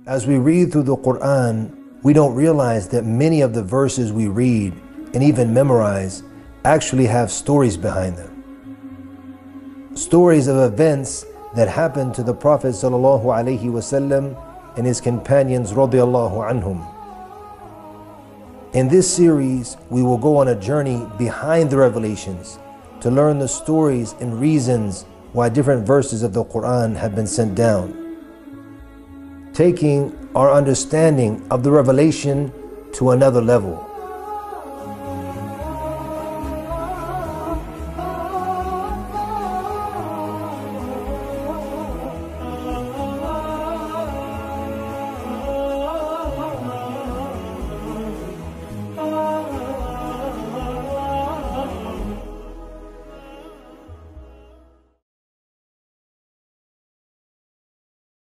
As we read through the Quran, we don't realize that many of the verses we read and even memorize actually have stories behind them. Stories of events that happened to the Prophet ﷺ and his companions radiyallahu anhum. In this series, we will go on a journey behind the revelations to learn the stories and reasons why different verses of the Quran have been sent down, taking our understanding of the revelation to another level.